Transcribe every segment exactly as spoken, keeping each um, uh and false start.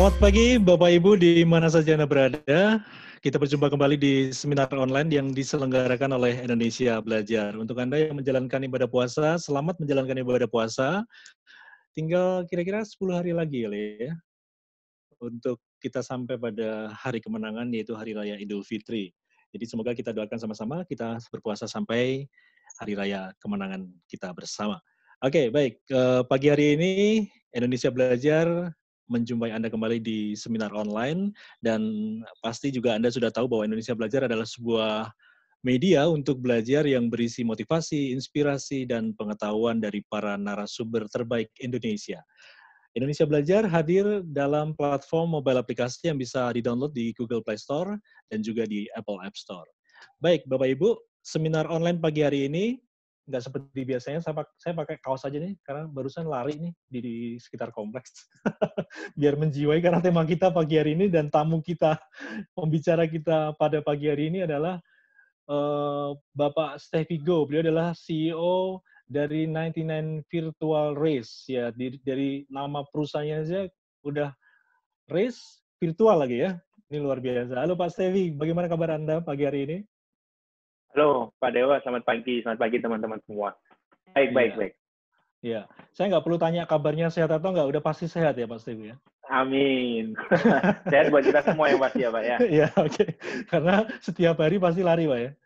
Selamat pagi Bapak Ibu di mana saja Anda berada. Kita berjumpa kembali di seminar online yang diselenggarakan oleh Indonesia Belajar. Untuk Anda yang menjalankan ibadah puasa, selamat menjalankan ibadah puasa. Tinggal kira-kira sepuluh hari lagi ya, untuk kita sampai pada hari kemenangan yaitu Hari Raya Idul Fitri. Jadi semoga kita doakan sama-sama, kita berpuasa sampai Hari Raya kemenangan kita bersama. Oke, baik. Eh, pagi hari ini Indonesia Belajar menjumpai Anda kembali di seminar online, dan pasti juga Anda sudah tahu bahwa Indonesia Belajar adalah sebuah media untuk belajar yang berisi motivasi, inspirasi, dan pengetahuan dari para narasumber terbaik Indonesia. Indonesia Belajar hadir dalam platform mobile aplikasi yang bisa di-download di Google Play Store dan juga di Apple App Store. Baik, Bapak Ibu, seminar online pagi hari ini nggak seperti biasanya, saya, pak saya pakai kaos aja nih, karena barusan lari nih di, di sekitar kompleks. Biar menjiwai, karena tema kita pagi hari ini dan tamu kita, pembicara kita pada pagi hari ini adalah uh, Bapak Steffi Go. Beliau adalah C E O dari sembilan puluh sembilan Virtual Race. Ya, di, dari nama perusahaannya aja udah race virtual lagi ya. Ini luar biasa. Halo Pak Steffi, bagaimana kabar Anda pagi hari ini? Halo Pak Dewa, selamat pagi. Selamat pagi teman-teman semua. Baik, baik, Iya. baik. Iya. Saya nggak perlu tanya kabarnya sehat atau nggak, udah pasti sehat ya Pak Steffi ya? Amin. Sehat buat kita semua yang pasti ya Pak ya. Iya, oke. Okay. Karena setiap hari pasti lari Pak ya?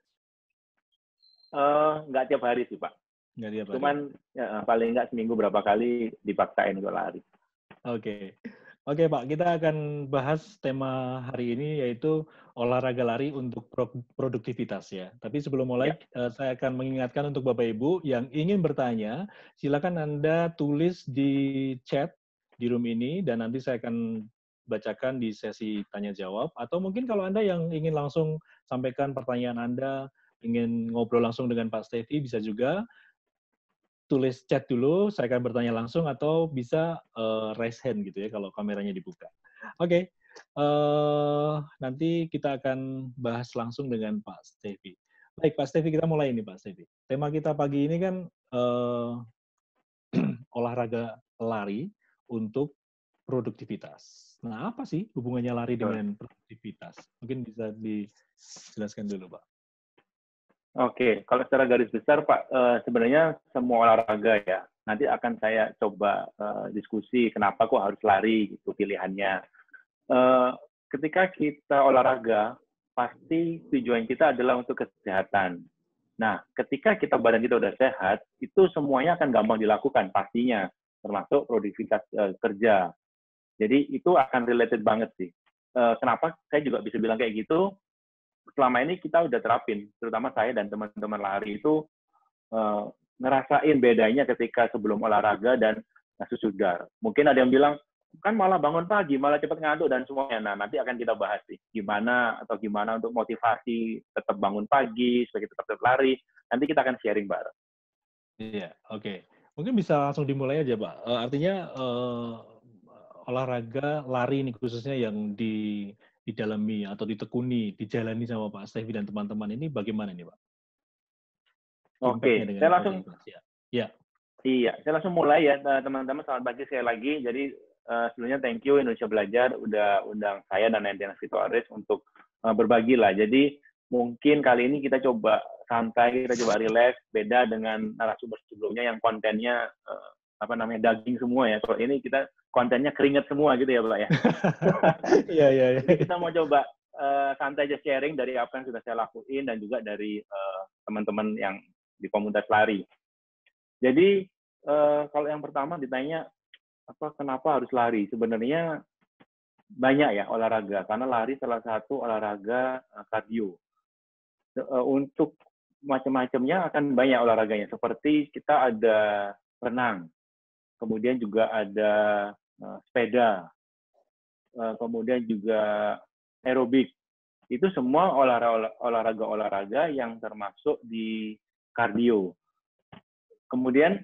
Uh, nggak tiap hari sih Pak. Nggak tiap hari. Cuman ya, paling nggak seminggu berapa kali dipaksain untuk lari. Oke. Okay. Oke Pak, kita akan bahas tema hari ini yaitu olahraga lari untuk produktivitas ya. Tapi sebelum mulai, ya. Saya akan mengingatkan untuk Bapak Ibu yang ingin bertanya, silakan Anda tulis di chat di room ini dan nanti saya akan bacakan di sesi tanya jawab. Atau mungkin kalau Anda yang ingin langsung sampaikan pertanyaan Anda, ingin ngobrol langsung dengan Pak Steffi, bisa juga tulis chat dulu, saya akan bertanya langsung, atau bisa uh, raise hand gitu ya kalau kameranya dibuka. Oke, okay. uh, nanti kita akan bahas langsung dengan Pak Steffi. Baik, Pak Steffi, kita mulai ini Pak Steffi. Tema kita pagi ini kan uh, olahraga lari untuk produktivitas. Nah, apa sih hubungannya lari dengan produktivitas? Mungkin bisa dijelaskan dulu, Pak. Oke, kalau secara garis besar Pak, uh, sebenarnya semua olahraga ya. Nanti akan saya coba uh, diskusi kenapa kok harus lari gitu pilihannya. Uh, ketika kita olahraga, pasti tujuan kita adalah untuk kesehatan. Nah, ketika kita badan kita udah sehat, itu semuanya akan gampang dilakukan pastinya, termasuk produktivitas uh, kerja. Jadi itu akan related banget sih. Uh, kenapa saya juga bisa bilang kayak gitu? Selama ini kita udah terapin, terutama saya dan teman-teman lari itu uh, ngerasain bedanya ketika sebelum olahraga dan sesudah. Mungkin ada yang bilang, kan malah bangun pagi, malah cepat ngantuk dan semuanya. Nah, nanti akan kita bahas sih, gimana atau gimana untuk motivasi tetap bangun pagi, supaya kita tetap lari. Nanti kita akan sharing bareng. Iya, oke. Okay. Mungkin bisa langsung dimulai aja, Pak. Uh, artinya uh, olahraga lari ini khususnya yang di didalami atau ditekuni, dijalani sama Pak Steffi dan teman-teman ini bagaimana nih, Pak? Oke, saya langsung ya. ya. Iya, saya langsung mulai ya teman-teman. Selamat pagi sekali lagi. Jadi uh, sebelumnya thank you Indonesia Belajar udah undang saya dan Nantiana Virtual Race untuk uh, berbagi lah. Jadi mungkin kali ini kita coba santai, kita coba relax, beda dengan narasumber sebelumnya yang kontennya uh, apa namanya daging semua ya. Kalau ini kita kontennya keringat semua gitu ya Pak ya. Iya, iya, iya. Jadi kita mau coba uh, santai aja sharing dari apa yang sudah saya lakuin dan juga dari uh, teman-teman yang di komunitas lari. Jadi uh, kalau yang pertama ditanya apa kenapa harus lari? Sebenarnya banyak ya olahraga karena lari salah satu olahraga uh, kardio. Uh, untuk macam-macamnya akan banyak olahraganya. Seperti kita ada renang, kemudian juga ada uh, sepeda, uh, kemudian juga aerobik. Itu semua olahraga-olahraga yang termasuk di kardio. Kemudian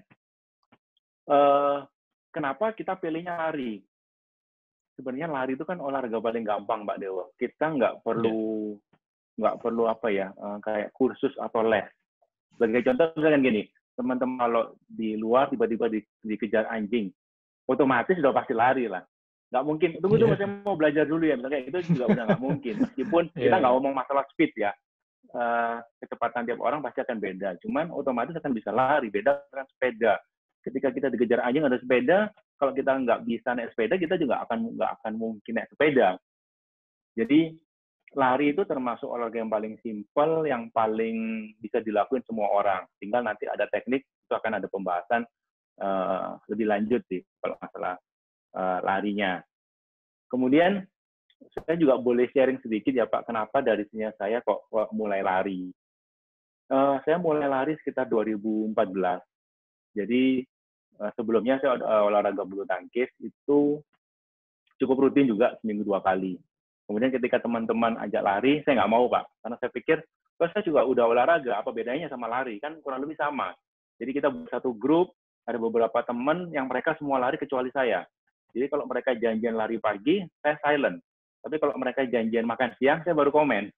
Uh, kenapa kita pilihnya lari? Sebenarnya lari itu kan olahraga paling gampang, Mbak Dewa. Kita nggak perlu nggak yeah. perlu apa ya, uh, kayak kursus atau les. Sebagai contoh misalkan gini, teman-teman kalau di luar tiba-tiba di, dikejar anjing, otomatis sudah pasti lari lah. nggak mungkin. Tunggu tunggu, Iya. saya mau belajar dulu ya. Misalnya itu juga udah nggak mungkin. Meskipun Iya, kita nggak iya. ngomong masalah speed ya, eh, kecepatan tiap orang pasti akan beda. Cuman otomatis akan bisa lari. Beda dengan sepeda. Ketika kita dikejar anjing ada sepeda, kalau kita nggak bisa naik sepeda, kita juga akan nggak akan mungkin naik sepeda. Jadi lari itu termasuk olahraga yang paling simpel, yang paling bisa dilakuin semua orang. Tinggal nanti ada teknik, itu akan ada pembahasan uh, lebih lanjut sih kalau masalah uh, larinya. Kemudian saya juga boleh sharing sedikit ya Pak, kenapa dari sini saya kok, kok mulai lari. Uh, saya mulai lari sekitar dua ribu empat belas. Jadi uh, sebelumnya saya uh, olahraga bulu tangkis itu cukup rutin juga seminggu dua kali. Kemudian ketika teman-teman ajak lari, saya nggak mau, Pak. Karena saya pikir, oh, saya juga udah olahraga, apa bedanya sama lari? Kan kurang lebih sama. Jadi kita satu grup, ada beberapa teman yang mereka semua lari kecuali saya. Jadi kalau mereka janjian lari pagi, saya silent. Tapi kalau mereka janjian makan siang, saya baru komen.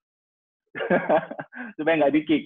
Supaya nggak di-kick.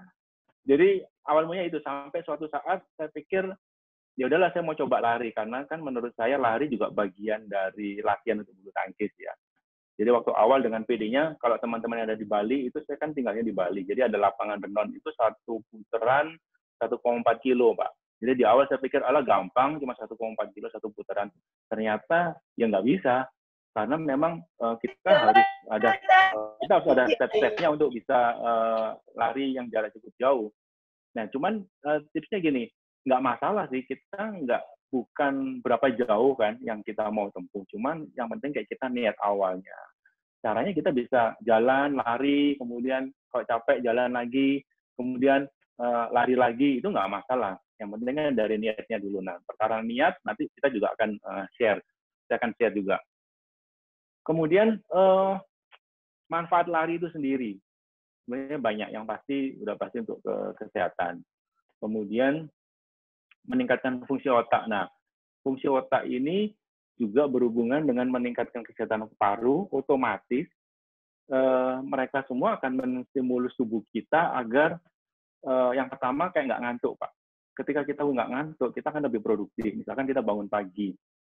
Jadi awal mulanya itu, sampai suatu saat saya pikir, ya udahlah saya mau coba lari. Karena kan menurut saya lari juga bagian dari latihan untuk bulu tangkis ya. Jadi waktu awal dengan P D-nya, kalau teman-teman yang ada di Bali, itu saya kan tinggalnya di Bali. Jadi ada lapangan benon, itu satu putaran satu koma empat kilo, Pak. Jadi di awal saya pikir, alah gampang, cuma satu koma empat kilo satu putaran. Ternyata ya nggak bisa. Karena memang uh, kita harus ada uh, kita harus ada step-stepnya untuk bisa uh, lari yang jarak cukup jauh. Nah, cuman uh, tipsnya gini, nggak masalah sih, kita nggak bukan berapa jauh kan yang kita mau tempuh. Cuman yang penting kayak kita niat awalnya. Caranya kita bisa jalan, lari, kemudian kalau capek jalan lagi, kemudian uh, lari lagi, itu nggak masalah. Yang pentingnya dari niatnya dulu. Nah, perkara niat, nanti kita juga akan uh, share. Saya akan share juga. Kemudian, uh, manfaat lari itu sendiri. Sebenarnya banyak, yang pasti, udah pasti untuk ke kesehatan. Kemudian, meningkatkan fungsi otak. Nah, fungsi otak ini juga berhubungan dengan meningkatkan kesehatan paru, otomatis eh, mereka semua akan menstimulus tubuh kita agar eh, yang pertama kayak nggak ngantuk, Pak. Ketika kita nggak ngantuk, kita akan lebih produktif. Misalkan kita bangun pagi.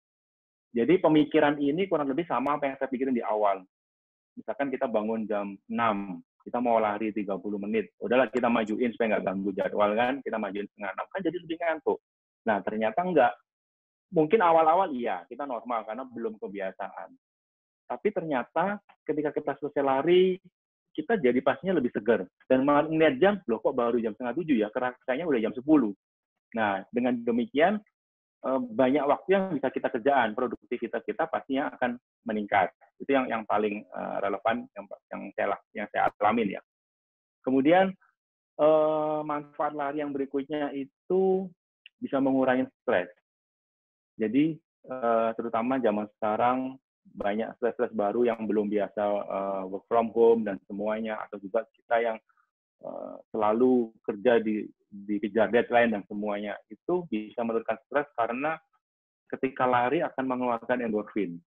Jadi pemikiran ini kurang lebih sama apa yang saya pikirin di awal. Misalkan kita bangun jam enam, kita mau lari tiga puluh menit. Udahlah kita majuin supaya nggak ganggu jadwal kan, kita majuin setengah enam. Kan jadi lebih ngantuk. Nah, ternyata enggak. Mungkin awal-awal iya, kita normal karena belum kebiasaan. Tapi ternyata ketika kita selesai lari, kita jadi pastinya lebih segar. Dan melihat jam, loh kok baru jam setengah tujuh ya, kerasanya udah jam sepuluh. Nah, dengan demikian, banyak waktu yang bisa kita kerjaan, produktivitas kita pastinya akan meningkat. Itu yang yang paling relevan, yang, yang, saya, yang saya alamin ya. Kemudian, manfaat lari yang berikutnya itu bisa mengurangi stres. Jadi, terutama zaman sekarang, banyak stres-stres baru yang belum biasa uh, work from home dan semuanya, atau juga kita yang uh, selalu kerja di dikejar deadline dan semuanya, itu bisa menurunkan stres karena ketika lari akan mengeluarkan endorfin.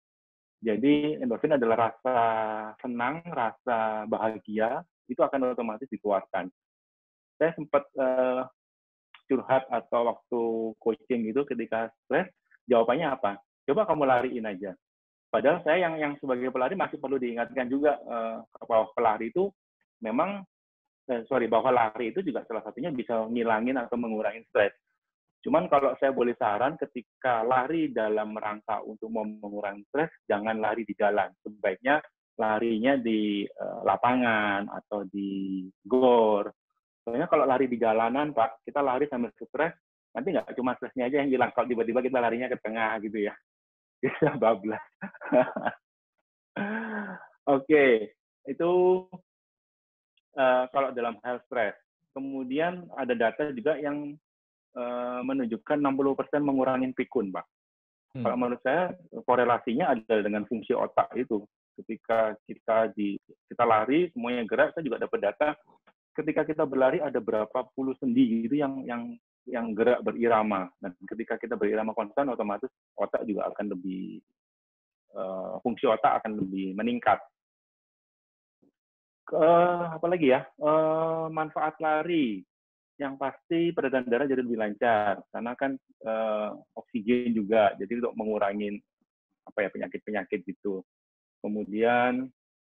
Jadi endorfin adalah rasa senang, rasa bahagia, itu akan otomatis dikeluarkan. Saya sempat uh, curhat atau waktu coaching itu ketika stres, jawabannya apa? Coba kamu lariin aja. Padahal saya yang yang sebagai pelari masih perlu diingatkan juga uh, bahwa pelari itu memang eh, sorry bahwa lari itu juga salah satunya bisa ngilangin atau mengurangi stres. Cuman kalau saya boleh saran, ketika lari dalam rangka untuk mengurangi stres, jangan lari di jalan. Sebaiknya larinya di uh, lapangan atau di gor. Soalnya kalau lari di jalanan, Pak, kita lari sambil stres, nanti nggak cuma stresnya aja yang hilang. Kalau tiba-tiba kita larinya ke tengah gitu ya. Bisa bablas. Oke, okay. Itu uh, kalau dalam hal stres. Kemudian ada data juga yang uh, menunjukkan enam puluh persen mengurangi pikun, Pak. Hmm. Kalau menurut saya, korelasinya ada dengan fungsi otak itu. Ketika kita di kita lari, semuanya gerak, saya juga dapat data, ketika kita berlari ada berapa puluh sendi itu yang yang yang gerak berirama. Dan ketika kita berirama konstan, otomatis otak juga akan lebih Uh, fungsi otak akan lebih meningkat. Uh, apalagi ya, uh, manfaat lari yang pasti peredaran darah jadi lebih lancar karena kan uh, oksigen juga, jadi untuk mengurangi apa ya penyakit-penyakit gitu. Kemudian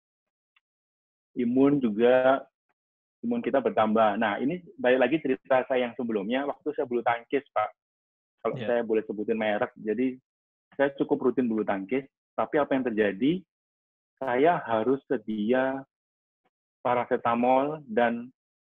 imun juga, imun kita bertambah. Nah, ini balik lagi cerita saya yang sebelumnya, waktu saya bulu tangkis, Pak. Kalau yeah. saya boleh sebutin merek, jadi saya cukup rutin bulu tangkis, tapi apa yang terjadi, saya harus sedia paracetamol dan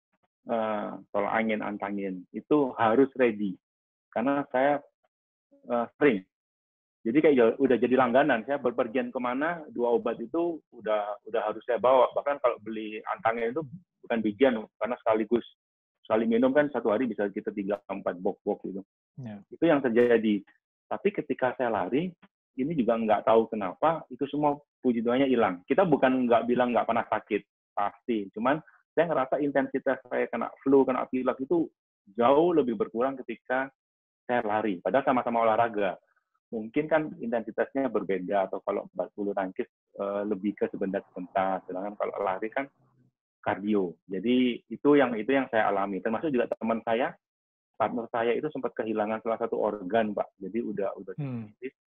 uh, tolak angin, antangin. Itu harus ready. Karena saya uh, sering. Jadi kayak udah jadi langganan, saya berpergian kemana, dua obat itu udah udah harus saya bawa. Bahkan kalau beli antangin itu bukan bijian, karena sekaligus sekali minum kan satu hari bisa kita tiga empat box-box gitu. Yeah. Itu yang terjadi. Tapi ketika saya lari, ini juga nggak tahu kenapa, itu semua puji Tuhannya hilang. Kita bukan nggak bilang nggak pernah sakit, pasti. Cuman saya ngerasa intensitas saya kena flu, kena pilek itu jauh lebih berkurang ketika saya lari. Padahal sama-sama olahraga. Mungkin kan intensitasnya berbeda, atau kalau bulu tangkis uh, lebih ke sebentar-sebentar, sedangkan kalau lari kan kardio. Jadi itu yang itu yang saya alami. Termasuk juga teman saya, partner saya itu sempat kehilangan salah satu organ, Pak. Jadi udah udah hmm.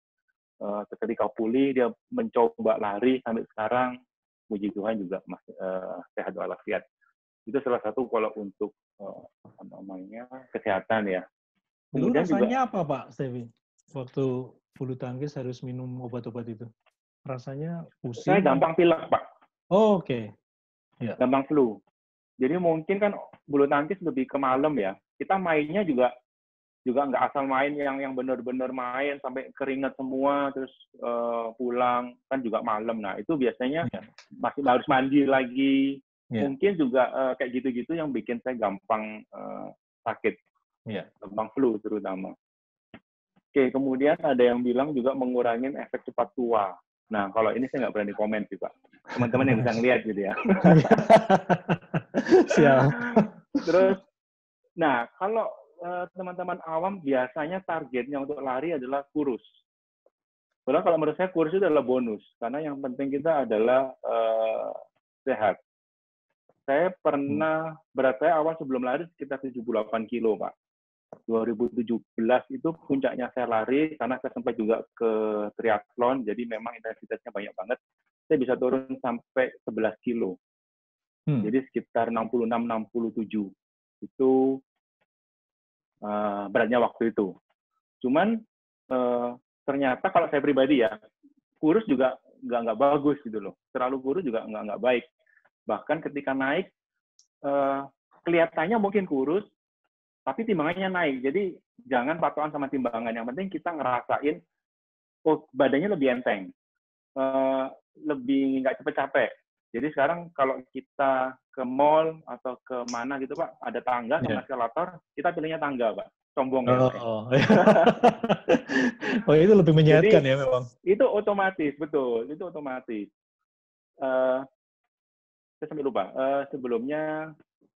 uh, ketika pulih dia mencoba lari sampai sekarang, puji Tuhan juga masih uh, sehat walafiat. Itu salah satu kalau untuk uh, apa namanya kesehatan ya. Kemudian Dulu rasanya juga, apa, Pak Stevi? Waktu bulu tangkis harus minum obat-obat itu, rasanya pusing? Saya gampang pilek, Pak. Oh, oke. Okay. Ya. Gampang flu. Jadi mungkin kan bulu tangkis lebih ke malam ya. Kita mainnya juga juga nggak asal main yang yang benar-benar main sampai keringat semua terus uh, pulang kan juga malam. Nah itu biasanya ya. masih harus mandi lagi. Ya. Mungkin juga uh, kayak gitu-gitu yang bikin saya gampang uh, sakit. Ya. Gampang flu terutama. Oke, kemudian ada yang bilang juga mengurangi efek cepat tua. Nah, kalau ini saya nggak berani komen sih, Pak. Teman-teman yang bisa ngelihat gitu ya. Siap. Terus, nah, kalau uh, teman-teman awam biasanya targetnya untuk lari adalah kurus. Padahal kalau menurut saya kurus itu adalah bonus. Karena yang penting kita adalah uh, sehat. Saya pernah, berat saya awal sebelum lari sekitar tujuh puluh delapan kilo, Pak. dua ribu tujuh belas itu puncaknya saya lari karena saya sempat juga ke triathlon, jadi memang intensitasnya banyak banget. Saya bisa turun sampai sebelas kilo. Hmm. Jadi sekitar enam puluh enam enam puluh tujuh. Itu uh, beratnya waktu itu. Cuman uh, ternyata kalau saya pribadi ya, kurus juga nggak nggak bagus gitu loh. Terlalu kurus juga nggak nggak baik. Bahkan ketika naik, uh, kelihatannya mungkin kurus, tapi timbangannya naik. Jadi jangan patokan sama timbangan. Yang penting kita ngerasain, oh badannya lebih enteng, uh, lebih nggak cepet capek. Jadi sekarang kalau kita ke mall atau ke mana gitu Pak, ada tangga sama yeah. eskalator, kita pilihnya tangga Pak. Sombong ya. Oh, oh. Oh itu lebih menyehatkan ya memang. Itu otomatis, betul. Itu otomatis. Uh, saya sampai lupa. Uh, sebelumnya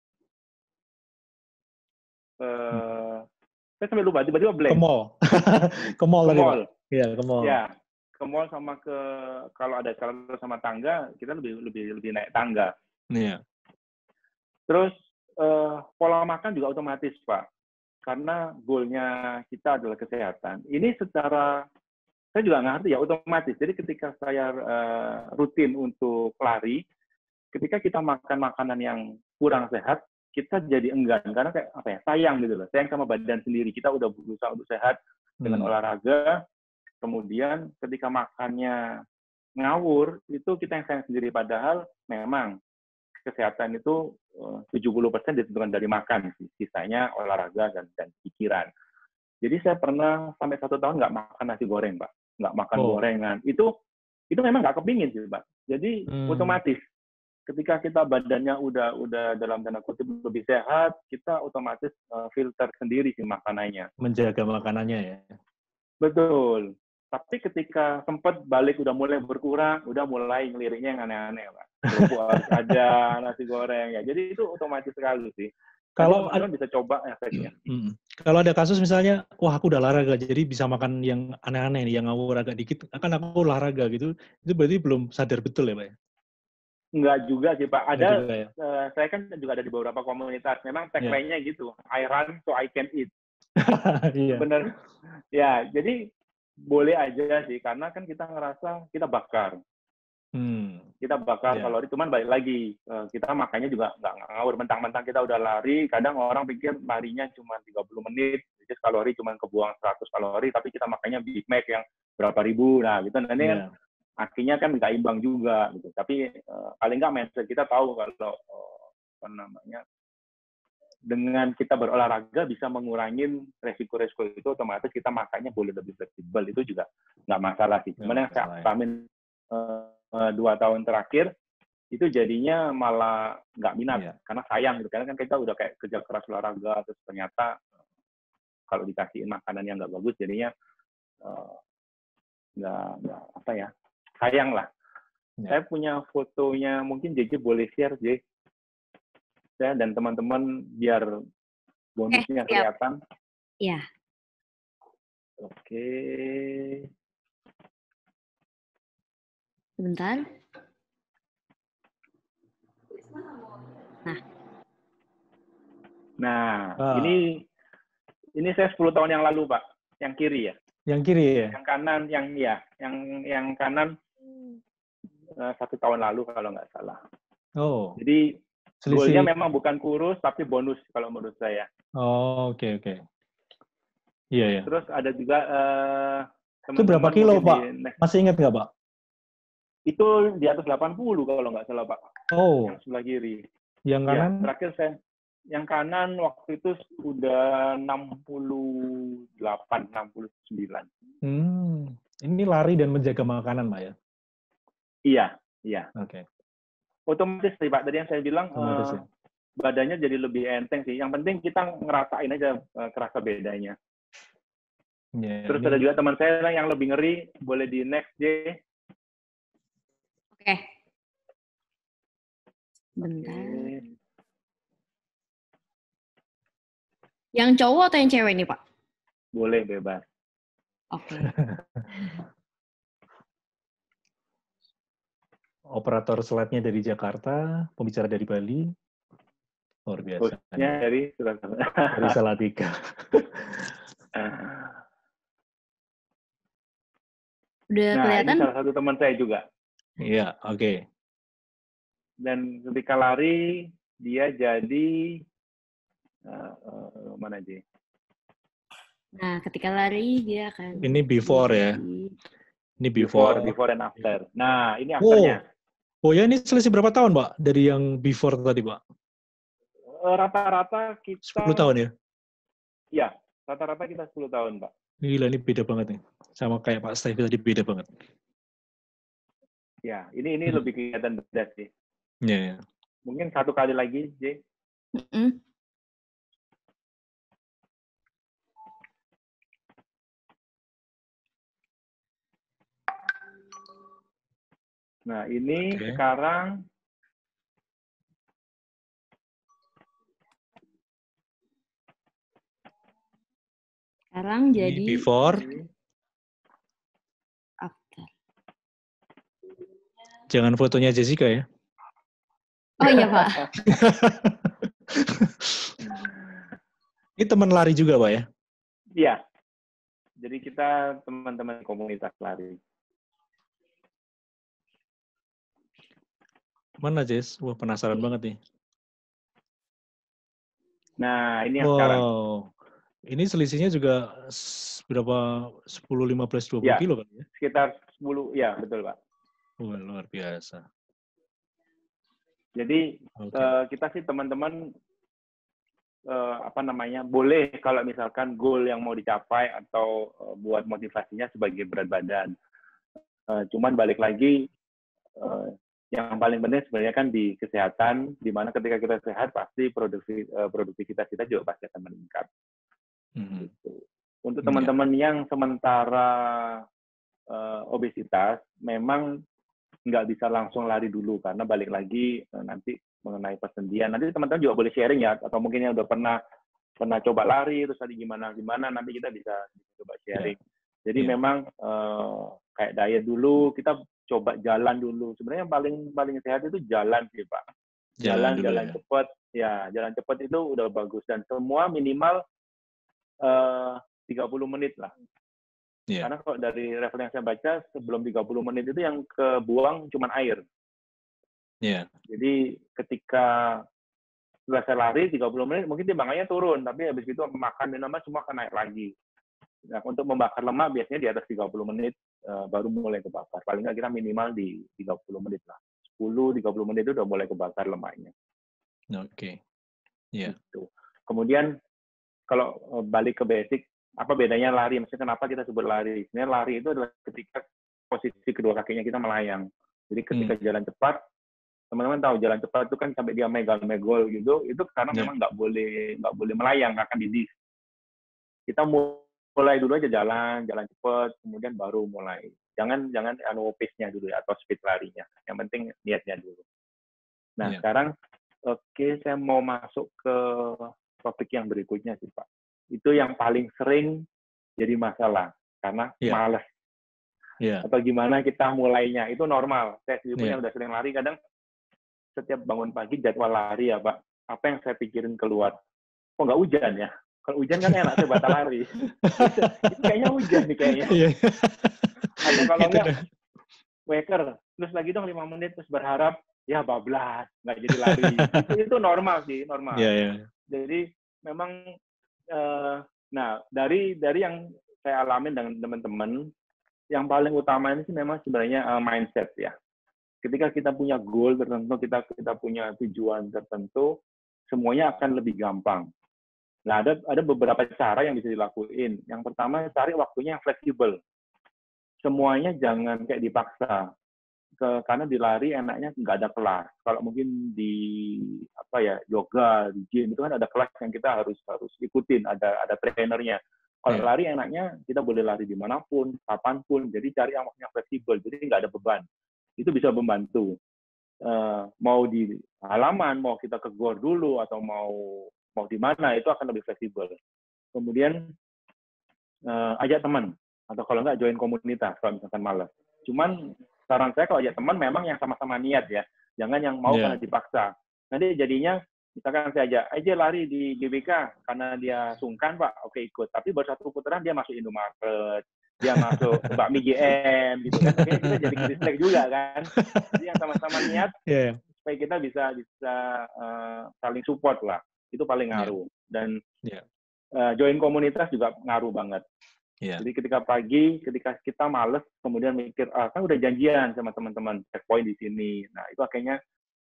Uh, saya sampai lupa, tiba-tiba blank. Ke mall. Ke mall lagi, Pak. Iya, ke mall. Ya, ke mall sama ke, kalau ada eskalator sama tangga, kita lebih lebih lebih naik tangga. Iya. Terus, uh, pola makan juga otomatis, Pak. Karena goalnya kita adalah kesehatan. Ini secara, saya juga ngerti ya, otomatis. Jadi ketika saya uh, rutin untuk lari, ketika kita makan makanan yang kurang sehat, kita jadi enggan karena kayak apa ya, sayang gitu loh, sayang sama badan sendiri. Kita udah berusaha untuk sehat dengan hmm. olahraga, kemudian ketika makannya ngawur, itu kita yang sayang sendiri. Padahal memang kesehatan itu tujuh puluh persen ditentukan dari makan, sisanya olahraga dan, dan pikiran. Jadi saya pernah sampai satu tahun nggak makan nasi goreng, Pak, nggak makan oh. gorengan. Itu itu memang nggak kepingin sih, Pak. Jadi hmm. otomatis. Ketika kita badannya udah udah dalam tanda kutip lebih sehat, kita otomatis uh, filter sendiri sih makanannya. Menjaga makanannya ya. Betul. Tapi ketika sempat balik udah mulai berkurang, udah mulai ngeliriknya yang aneh-aneh, Pak. Kerupuk harus ada, nasi goreng ya. Jadi itu otomatis sekali sih. Kalau ada, bisa coba efeknya. Hmm, kalau ada kasus misalnya, wah aku udah olahraga, jadi bisa makan yang aneh-aneh, yang ngawur agak dikit, akan aku olahraga gitu, itu berarti belum sadar betul ya Pak? Enggak juga sih Pak. Ada, juga, ya? uh, saya kan juga ada di beberapa komunitas. Memang tagline-nya yeah. gitu, I run so I can eat. Iya. Bener. Ya, jadi boleh aja sih, karena kan kita ngerasa kita bakar. Hmm. Kita bakar Yeah. kalori, cuman balik lagi, kita makannya juga nggak ngawur, mentang-mentang kita udah lari, kadang orang pikir larinya cuma tiga puluh menit, jadi kalori cuma kebuang seratus kalori, tapi kita makannya Big Mac yang berapa ribu, nah gitu, nah ini kan Yeah. akhirnya kan nggak imbang juga, gitu. Tapi uh, paling nggak mindset kita tahu kalau uh, apa namanya, dengan kita berolahraga bisa mengurangi resiko-resiko itu, otomatis kita makannya boleh lebih fleksibel, itu juga nggak masalah sih. Cuman yang saya alamin uh, dua tahun terakhir itu jadinya malah nggak minat, yeah. Karena sayang gitu, karena kan kita udah kayak kerja keras olahraga, terus ternyata kalau dikasihin makanan yang nggak bagus jadinya nggak uh, nggak apa ya, sayang lah. Yeah. Saya punya fotonya, mungkin J J boleh share, J, ya, dan teman-teman biar bonusnya eh, kelihatan. Iya. Oke. Sebentar. Nah. Nah, ah. ini ini saya sepuluh tahun yang lalu, Pak. Yang kiri ya. Yang kiri ya. Yang kanan, yang ya, yang yang kanan uh, satu tahun lalu kalau nggak salah. Oh. Jadi goalnya memang bukan kurus, tapi bonus kalau menurut saya. Oh, oke okay, oke. Okay. Iya ya. Terus ada juga uh, itu berapa kilo, Pak? Di... Masih ingat nggak, Pak? Itu di atas delapan puluh kalau nggak salah, Pak. Oh. Yang sebelah kiri. Yang kanan? Ya, terakhir saya, yang kanan waktu itu sudah enam puluh delapan, enam puluh sembilan. Hmm. Ini lari dan menjaga makanan, Pak ya? Iya, iya. Oke. Okay. Otomatis sih, Pak. Tadi yang saya bilang, Otomatis, uh, ya? Badannya jadi lebih enteng sih. Yang penting kita ngerasain aja uh, kerasa bedanya. Yeah, Terus ini... ada juga teman saya yang lebih ngeri, boleh di next, J. Oke. Okay. Bentar. Okay. Yang cowok atau yang cewek nih, Pak? Boleh, bebas. Oke. Okay. Operator slide-nya dari Jakarta, pembicara dari Bali. Luar biasa. Hostnya dari dari Salatiga. Udah nah, kelihatan? ini salah satu teman saya juga. Iya, oke. Okay. Dan ketika lari, dia jadi uh, uh, mana aja? Nah, ketika lari dia akan. Ini before ya. Ini before. Before, before and after. Nah, ini afternya. Oh. oh ya, ini selisih berapa tahun, Pak? Dari yang before tadi, Pak? Rata-rata kita. sepuluh tahun ya? Iya, rata-rata kita sepuluh tahun, Pak. Gila, ini beda banget nih. Sama kayak Pak Steve tadi, beda banget. Ya, ini ini hmm. lebih kelihatan beda sih. Iya, yeah, yeah. Mungkin satu kali lagi, J. Mm-hmm. Nah, ini okay. sekarang sekarang ini jadi before after. Jangan fotonya Jessica ya. Oh iya, Pak. Ini teman lari juga, Pak ya? Iya. Jadi kita teman-teman komunitas lari. Mana, Jess? Wah, penasaran banget nih. Nah, ini yang wow. sekarang. Ini selisihnya juga berapa? sepuluh, lima belas, dua puluh ya, kilo kan ya? Sekitar sepuluh, ya betul, Pak. Wah, luar biasa. Jadi okay. uh, kita sih teman-teman uh, apa namanya boleh kalau misalkan goal yang mau dicapai atau uh, buat motivasinya sebagai berat badan. Uh, cuman balik lagi uh, yang paling penting sebenarnya kan di kesehatan, di mana ketika kita sehat pasti produktif, uh, produktivitas kita juga pasti akan meningkat. Mm-hmm. Gitu. Untuk teman-teman yeah. yang sementara uh, obesitas, memang nggak bisa langsung lari dulu karena balik lagi uh, nanti mengenai persendian. Nanti teman-teman juga boleh sharing ya, atau mungkin yang udah pernah pernah coba lari terus tadi gimana gimana nanti kita bisa coba sharing. Yeah. Jadi yeah. memang uh, kayak diet dulu kita coba jalan dulu. Sebenarnya yang paling paling sehat itu jalan sih, Pak. Jalan jalan, jalan ya. cepat, ya jalan cepat itu udah bagus dan semua minimal uh, tiga puluh menit lah. Yeah. Karena kalau dari referensi yang saya baca, sebelum tiga puluh menit itu yang kebuang cuma air. Yeah. Jadi ketika setelah saya lari tiga puluh menit, mungkin timbangannya turun, tapi habis itu makan minuman semua akan naik lagi. Nah, untuk membakar lemak biasanya di atas tiga puluh menit uh, baru mulai kebakar. Paling nggak kita minimal di tiga puluh menit lah. sepuluh sampai tiga puluh menit itu udah mulai kebakar lemaknya. Oke. Okay. Iya. Yeah. Gitu. Kemudian kalau uh, balik ke basic, apa bedanya lari? Maksudnya kenapa kita sebut lari? Sebenarnya lari itu adalah ketika posisi kedua kakinya kita melayang. Jadi ketika hmm. jalan cepat, teman-teman tahu jalan cepat itu kan sampai dia megal-megol gitu, itu karena yeah. memang nggak boleh nggak boleh melayang, akan didis. Kita mulai dulu aja jalan, jalan cepat, kemudian baru mulai. Jangan jangan anu pace-nya dulu ya, atau speed larinya. Yang penting niatnya dulu. Nah yeah. sekarang, oke okay, saya mau masuk ke topik yang berikutnya sih Pak. Itu yang paling sering jadi masalah karena yeah. malas yeah. atau gimana kita mulainya itu normal. Saya sendiri yeah. yang udah sering lari, kadang setiap bangun pagi jadwal lari ya Pak, apa yang saya pikirin keluar, kok nggak hujan ya? Kalau hujan kan enak saya batal lari. Itu kayaknya hujan nih kayaknya. Yeah. Atau kalau nggak waker, terus lagi dong lima menit terus berharap ya bablas nggak jadi lari. itu, itu normal sih, normal. Yeah, yeah. Jadi memang Uh, nah, dari dari yang saya alamin dengan teman-teman, yang paling utama ini sih memang sebenarnya uh, mindset ya. Ketika kita punya goal tertentu, kita kita punya tujuan tertentu, semuanya akan lebih gampang. Nah, ada ada beberapa cara yang bisa dilakuin. Yang pertama, cari waktunya yang fleksibel. Semuanya jangan kayak dipaksa. Ke, karena di lari enaknya nggak ada kelas. Kalau mungkin di apa ya yoga, di gym itu kan ada kelas yang kita harus harus ikutin, ada ada trainernya. Kalau yeah. lari enaknya kita boleh lari dimanapun, kapanpun. Jadi cari yang waktunya fleksibel, jadi nggak ada beban. Itu bisa membantu. Uh, mau di halaman, mau kita ke gor dulu atau mau mau di mana itu akan lebih fleksibel. Kemudian uh, ajak teman atau kalau nggak join komunitas kalau misalkan malas. Cuman saran saya kalau ajak teman memang yang sama-sama niat ya, jangan yang mau yeah. karena dipaksa. Nanti jadinya misalkan saya ajak aja lari di G B K karena dia sungkan Pak, oke ikut. Tapi baru satu putaran dia masuk Indomaret, dia masuk bakmi G M gitu kan. Oke, kita jadi distract juga kan. Jadi yang sama-sama niat yeah. supaya kita bisa bisa uh, saling support lah. Itu paling ngaruh. Yeah. Dan yeah. Uh, join komunitas juga ngaruh banget. Yeah. Jadi ketika pagi, ketika kita males, kemudian mikir, ah, kan udah janjian sama teman-teman, checkpoint di sini. Nah, itu akhirnya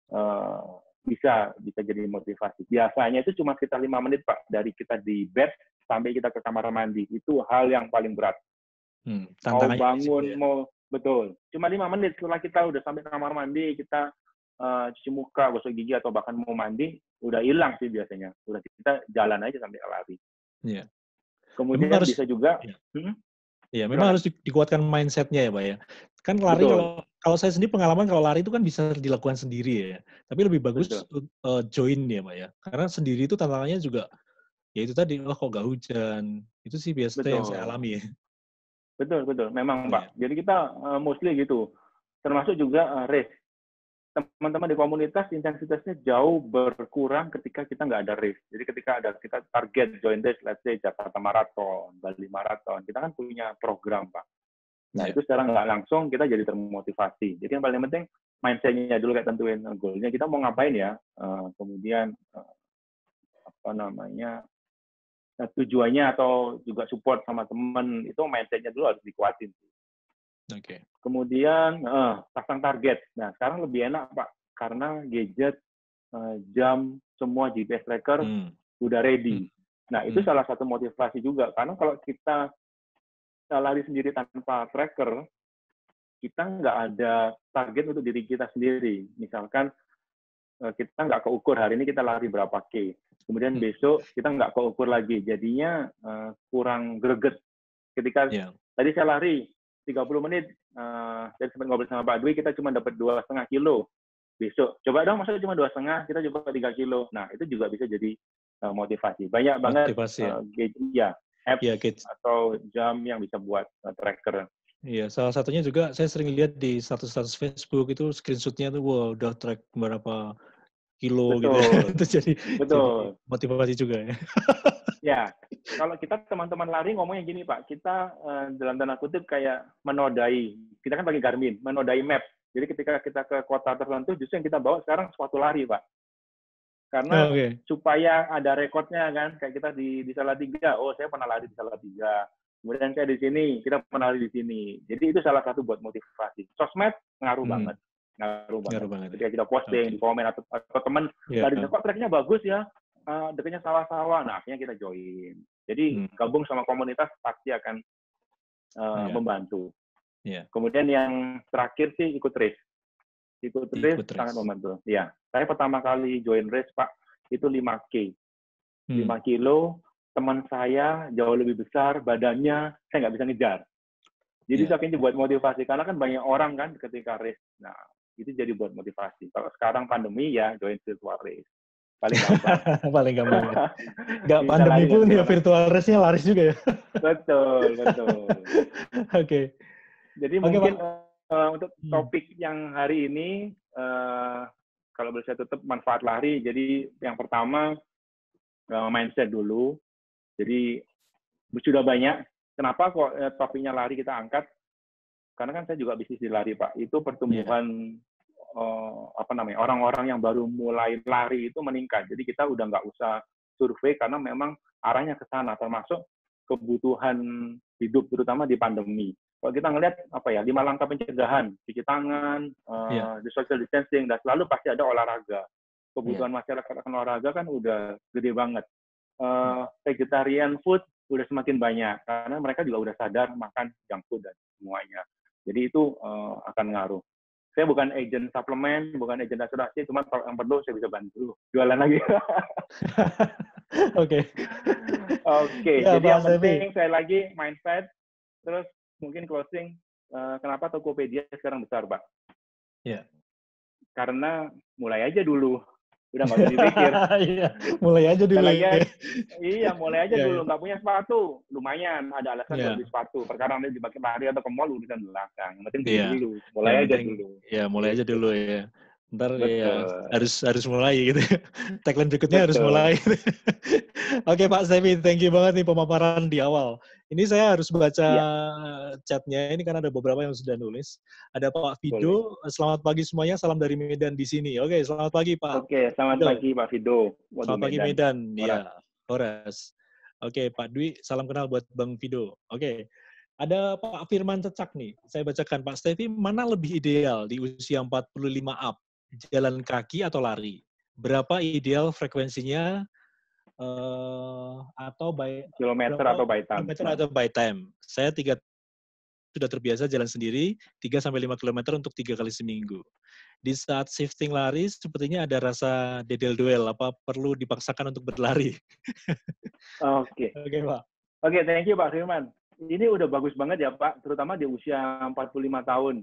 uh, bisa bisa jadi motivasi. Biasanya itu cuma sekitar lima menit, Pak. Dari kita di bed sampai kita ke kamar mandi. Itu hal yang paling berat. Hmm, mau bangun, ya. mau... Betul. Cuma lima menit setelah kita udah sampai ke kamar mandi, kita uh, cuci muka, gosok gigi, atau bahkan mau mandi, udah hilang sih biasanya. Udah kita jalan aja sampai lari. Iya. Yeah. Kemudian harus, bisa juga, ya, hmm? ya memang harus di, dikuatkan mindset-nya ya, Pak ya. Kan lari Betul. kalau kalau saya sendiri pengalaman kalau lari itu kan bisa dilakukan sendiri ya. Tapi lebih bagus uh, join ya, Pak ya. Karena sendiri itu tantangannya juga, ya itu tadi, oh kok nggak hujan. Itu sih biasanya Betul. yang saya alami ya. Betul, betul. Memang, Pak. Ya. Jadi kita uh, mostly gitu. Termasuk juga uh, race. Teman-teman di komunitas intensitasnya jauh berkurang ketika kita nggak ada race. Jadi ketika ada kita target join race, let's say Jakarta Marathon, Bali Marathon, kita kan punya program Pak. Nah yeah. itu secara nggak langsung kita jadi termotivasi. Jadi yang paling penting mindset-nya dulu kayak tentuin goal-nya kita mau ngapain ya. Uh, kemudian uh, apa namanya uh, tujuannya atau juga support sama teman itu mindset-nya dulu harus dikuatin. Oke. Okay. Kemudian uh, pasang target. Nah sekarang lebih enak Pak karena gadget, uh, jam, semua G P S tracker hmm. udah ready. Hmm. Nah itu hmm. salah satu motivasi juga karena kalau kita, kita lari sendiri tanpa tracker, kita nggak ada target untuk diri kita sendiri. Misalkan uh, kita nggak keukur hari ini kita lari berapa K. Kemudian hmm. besok kita nggak keukur lagi. Jadinya uh, kurang greget. Ketika yeah. tadi saya lari tiga puluh menit, uh, dari sempat ngobrol sama Pak Dwi, kita cuma dapat dua setengah kilo. Besok, coba dong, maksudnya cuma dua setengah, kita coba tiga kilo. Nah, itu juga bisa jadi uh, motivasi. Banyak banget motivasi, uh, ya. ya, apps ya, atau jam yang bisa buat uh, tracker. Iya, salah satunya juga saya sering lihat di status-status Facebook itu screenshot-nya tuh, wow, udah track berapa kilo betul. gitu. Itu jadi, betul. jadi motivasi juga ya. Ya, kalau kita teman-teman lari ngomongnya gini Pak, kita uh, dalam tanda kutip kayak menodai. Kita kan pakai Garmin, menodai map. Jadi ketika kita ke kota tertentu, justru yang kita bawa sekarang sepatu lari Pak. Karena Oh, okay. supaya ada rekodnya kan, kayak kita di di Salatiga, oh saya pernah lari di Salatiga. Kemudian saya di sini, kita pernah lari di sini. Jadi itu salah satu buat motivasi. Sosmed ngaruh hmm. banget. Ngaruh banget. Ngaruh banget. Ketika kita posting, okay. di komen, atau, atau teman, yeah. lari kok tracknya bagus ya, uh, dekatnya sawah-sawah, nah akhirnya kita join. Jadi hmm. gabung sama komunitas pasti akan uh, yeah. membantu. Yeah. Kemudian yang terakhir sih ikut race. Ikut race ikut sangat race. membantu. Ya, saya pertama kali join race Pak, itu lima K. Hmm. lima kilo, teman saya jauh lebih besar, badannya saya nggak bisa ngejar. Jadi yeah. tapi ini buat motivasi, karena kan banyak orang kan ketika race. Nah, itu jadi buat motivasi. Kalau sekarang pandemi ya join virtual race. Paling gampang. Paling gampang. Ya. Nggak pandemi pun ya virtual race-nya laris juga ya. Betul, betul. Oke. Okay. Jadi okay, mungkin uh, untuk topik hmm. yang hari ini, uh, kalau boleh saya tutup manfaat lari. Jadi yang pertama uh, mindset dulu. Jadi sudah banyak. Kenapa kok uh, topiknya lari kita angkat? Karena kan saya juga bisnis di lari Pak. Itu pertumbuhan yeah. uh, apa namanya orang-orang yang baru mulai lari itu meningkat. Jadi kita udah nggak usah survei karena memang arahnya ke sana. Termasuk kebutuhan hidup terutama di pandemi. Kalau kita ngelihat apa ya lima langkah pencegahan, cuci tangan, uh, yeah. di social distancing, dan selalu pasti ada olahraga. Kebutuhan yeah. masyarakat akan olahraga kan udah gede banget. Uh, vegetarian food udah semakin banyak karena mereka juga udah sadar makan junk food dan semuanya. Jadi itu uh, akan ngaruh. Saya bukan agen suplemen, bukan agen asuransi, cuma kalau yang perlu saya bisa bantu jualan lagi. Oke. Oke. Jadi yang penting saya lagi mindset, terus mungkin closing, uh, kenapa Tokopedia sekarang besar, Pak? Iya. Yeah. Karena mulai aja dulu. Udah nggak usah dipikir. Iya, mulai aja dulu. Ya. Iya, mulai aja yeah, dulu. Nggak yeah. punya sepatu, lumayan. Ada alasan yeah. beli sepatu. Perkara nanti dipakai lari atau ke mall, urusan belakang. Yang penting yeah. dulu. Mulai yeah, aja penting, dulu. Iya, mulai aja dulu ya. Ntar ya harus harus mulai gitu. Tagline berikutnya Betul. harus mulai. Oke Pak Stevi, thank you banget nih pemaparan di awal. Ini saya harus baca ya. chatnya ini karena ada beberapa yang sudah nulis. Ada Pak Fido, Boleh. Selamat pagi semuanya, salam dari Medan di sini. Oke, selamat pagi Pak. Oke, selamat Fido. pagi Pak Fido. Waduh, selamat pagi Medan, Medan. ya. Horas. Oke, Pak Dwi, salam kenal buat Bang Fido. Oke. Ada Pak Firman Cecak nih. Saya bacakan Pak Stevi, mana lebih ideal di usia empat puluh lima up? Jalan kaki atau lari? Berapa ideal frekuensinya? Uh, atau by kilometer atau by time? Kilometer atau by time. Saya tiga sudah terbiasa jalan sendiri tiga sampai lima kilometer untuk tiga kali seminggu. Di saat shifting lari sepertinya ada rasa dedel-duel, apa perlu dipaksakan untuk berlari? Oke. Oke, okay, Pak. Oke, okay, thank you Pak Firman. Ini udah bagus banget ya Pak, terutama di usia empat puluh lima tahun.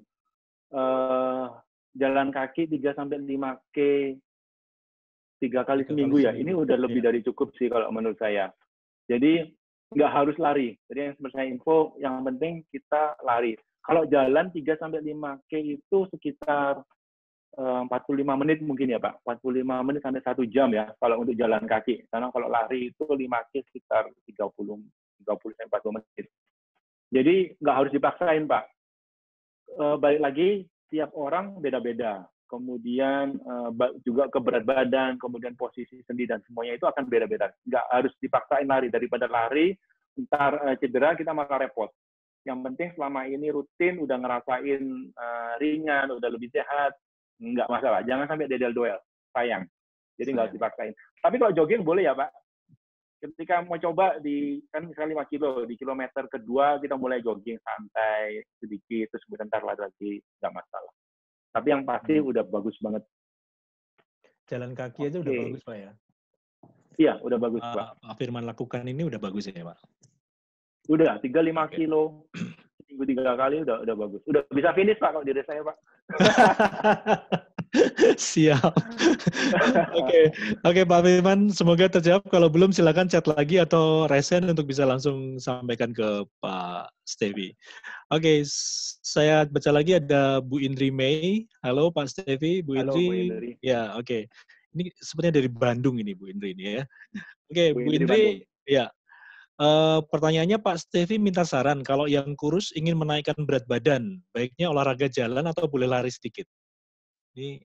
Uh, jalan kaki tiga sampai lima kilometer tiga kali seminggu ya, ini udah lebih ya. dari cukup sih kalau menurut saya. Jadi nggak harus lari. Jadi yang seperti saya info, yang penting kita lari. Kalau jalan tiga sampai lima kilometer itu sekitar uh, empat puluh lima menit mungkin ya Pak. empat puluh lima menit sampai satu jam ya kalau untuk jalan kaki. Karena kalau lari itu lima kilometer sekitar tiga puluh sampai empat puluh menit. Jadi nggak harus dipaksain Pak. Uh, balik lagi, tiap orang beda-beda. Kemudian uh, juga ke berat badan, kemudian posisi sendi dan semuanya itu akan beda-beda. Nggak harus dipaksain lari. Daripada lari, ntar uh, cedera kita malah repot. Yang penting selama ini rutin, udah ngerasain uh, ringan, udah lebih sehat, nggak masalah. Jangan sampai dedel-duel, sayang. Jadi nggak harus dipaksain. Tapi kalau jogging boleh ya Pak. Ketika mau coba di, kan misalnya lima kilo, di kilometer kedua kita mulai jogging santai, sedikit, terus sebentar lari lagi, nggak masalah. Tapi yang pasti hmm. udah bagus banget. Jalan kaki aja okay. udah bagus, Pak ya? Iya, udah bagus, uh, Pak. Pak Firman lakukan ini udah bagus ya, Pak? Udah, tiga sampai lima okay. kilo. Minggu tiga kali udah udah bagus. Udah bisa finish, Pak, kalau diri saya, Pak. Siap. Oke, okay. Oke okay, Pak Firman, semoga terjawab. Kalau belum silakan chat lagi atau resen untuk bisa langsung sampaikan ke Pak Stevi. Oke, okay, saya baca lagi ada Bu Indri Mei. Halo Pak Stevi, Bu Indri. Halo, Bu Indri. Ya, oke. Okay. Ini sepertinya dari Bandung ini Bu Indri ini ya. Oke, okay, Bu, Bu Indri, Indri ya. Uh, pertanyaannya Pak Stevi minta saran, kalau yang kurus ingin menaikkan berat badan, baiknya olahraga jalan atau boleh lari sedikit? Ini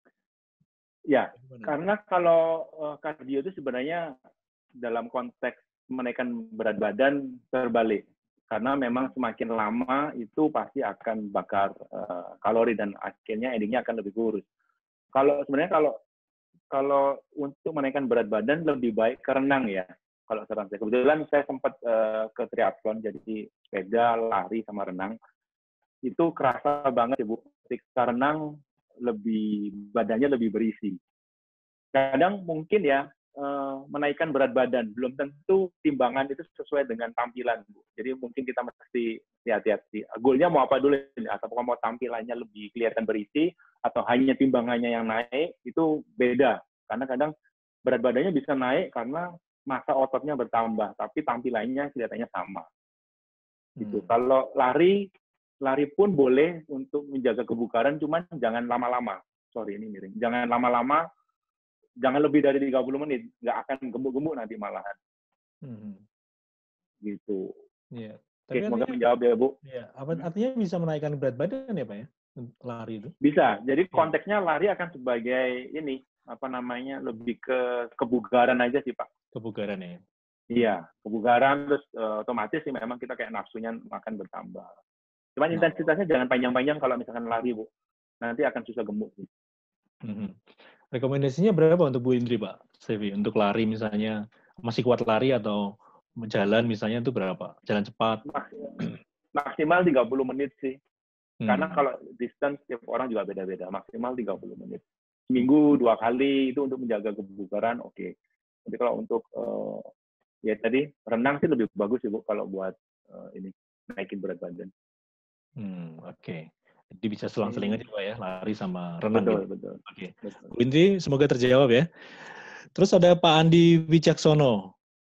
Ya, gimana? Karena kalau uh, kardio itu sebenarnya dalam konteks menaikkan berat badan terbalik. Karena memang semakin lama itu pasti akan bakar uh, kalori dan akhirnya endingnya akan lebih kurus. Kalau sebenarnya kalau kalau untuk menaikkan berat badan lebih baik ke renang ya. Kalau saran saya, kebetulan saya sempat uh, ke triathlon, jadi sepeda, lari, sama renang. Itu kerasa banget ya Bu, ketika renang lebih badannya lebih berisi. Kadang mungkin ya uh, menaikkan berat badan, belum tentu timbangan itu sesuai dengan tampilan Bu. Jadi mungkin kita mesti hati-hati. Goalnya mau apa dulu? Apakah mau tampilannya lebih kelihatan berisi, atau hanya timbangannya yang naik, itu beda. Karena kadang berat badannya bisa naik karena massa ototnya bertambah, tapi tampilannya kelihatannya sama. Gitu. Hmm. Kalau lari, lari pun boleh untuk menjaga kebugaran, cuman jangan lama-lama. Sorry, ini miring. Jangan lama-lama, jangan lebih dari tiga puluh menit. Nggak akan gemuk-gemuk nanti malahan. Hmm. Gitu. Iya. Oke, Tapi semoga artinya, menjawab ya, Bu. Iya. Artinya bisa menaikkan berat badan ya, Pak ya? Lari itu? Bisa. Jadi konteksnya lari akan sebagai ini, apa namanya, lebih ke kebugaran aja sih, Pak. Kebugaran ya? Iya, kebugaran, terus uh, otomatis sih memang kita kayak nafsunya makan bertambah. Cuman nah, intensitasnya jangan panjang-panjang kalau misalkan lari, Bu. Nanti akan susah gemuk sih. Mm-hmm. Rekomendasinya berapa untuk Bu Indri, Pak Stevi? Untuk lari misalnya, masih kuat lari atau jalan misalnya itu berapa? Jalan cepat? Maksimal tiga puluh menit sih. Hmm. Karena kalau distance tiap orang juga beda-beda. Maksimal tiga puluh menit. Seminggu dua kali itu untuk menjaga kebugaran, oke. Okay. Jadi kalau untuk uh, ya tadi renang sih lebih bagus sih Bu kalau buat uh, ini naikin berat badan. Hmm, oke. Okay. Jadi bisa selang-seling aja Pak ya, lari sama renang. Betul, gitu. betul. Oke. Okay. Bu Indri, semoga terjawab ya. Terus ada Pak Andi Wicaksono.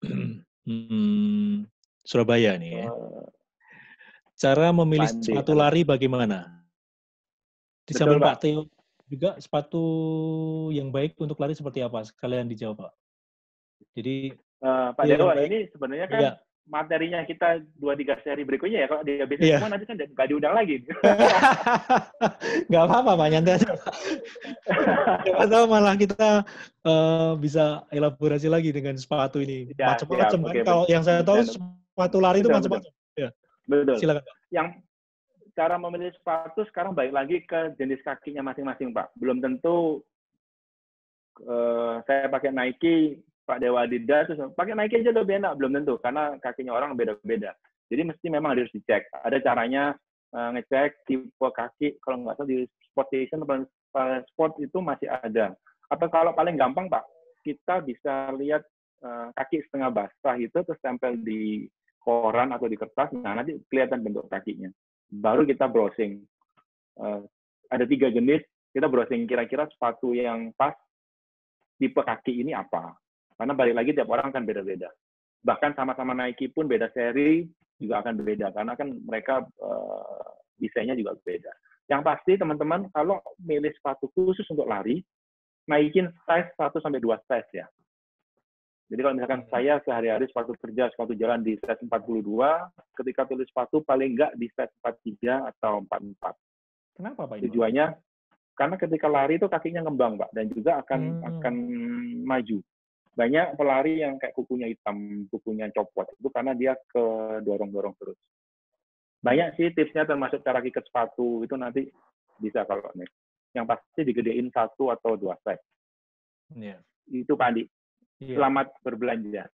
hmm, Surabaya nih ya. Uh, Cara memilih Andi, sepatu halo. lari bagaimana? Di samping Pak Theo juga sepatu yang baik untuk lari seperti apa? Sekalian dijawab Pak. Jadi uh, Pak Dewa ini sebenarnya kan iya. materinya kita dua tiga seri berikutnya ya. Kalau dia bisnis iya. semua nanti kan nggak diundang lagi. Nggak apa-apa Pak, nyantai aja. Atau malah kita uh, bisa elaborasi lagi dengan sepatu ini. Ya, macam-macam kan. Okay, kalau yang saya tahu sepatu lari betul, itu macam-macam. Ya. Betul. Silakan Pak. Yang cara memilih sepatu sekarang balik lagi ke jenis kakinya masing-masing Pak. Belum tentu uh, saya pakai Nike, Pak Dewa Adidas, terus pakai Nike aja lebih enak, belum tentu karena kakinya orang beda-beda. Jadi mesti memang harus dicek. Ada caranya uh, ngecek tipe kaki. Kalau nggak salah di Sport Station atau Sport itu masih ada. Atau kalau paling gampang Pak, kita bisa lihat uh, kaki setengah basah itu terus tempel di koran atau di kertas. Nah nanti kelihatan bentuk kakinya. Baru kita browsing. Uh, ada tiga jenis. Kita browsing kira-kira sepatu yang pas tipe kaki ini apa. Karena balik lagi tiap orang kan beda-beda. Bahkan sama-sama Nike pun beda seri juga akan berbeda. Karena kan mereka uh, desainnya juga beda. Yang pasti teman-teman kalau milih sepatu khusus untuk lari, naikin size satu sampai dua size ya. Jadi kalau misalkan saya sehari-hari sepatu kerja, sepatu jalan di size empat puluh dua, ketika pilih sepatu paling enggak di size empat puluh tiga atau empat puluh empat. Kenapa Pak? Tujuannya karena ketika lari itu kakinya ngembang Pak dan juga akan hmm. akan maju. Banyak pelari yang kayak kukunya hitam, kukunya copot, itu karena dia ke dorong-dorong terus. Banyak sih tipsnya termasuk cara ikat sepatu, itu nanti bisa kalau nih. Yang pasti digedein satu atau dua size. Yeah. Itu Pak Andi. Yeah. Selamat berbelanja.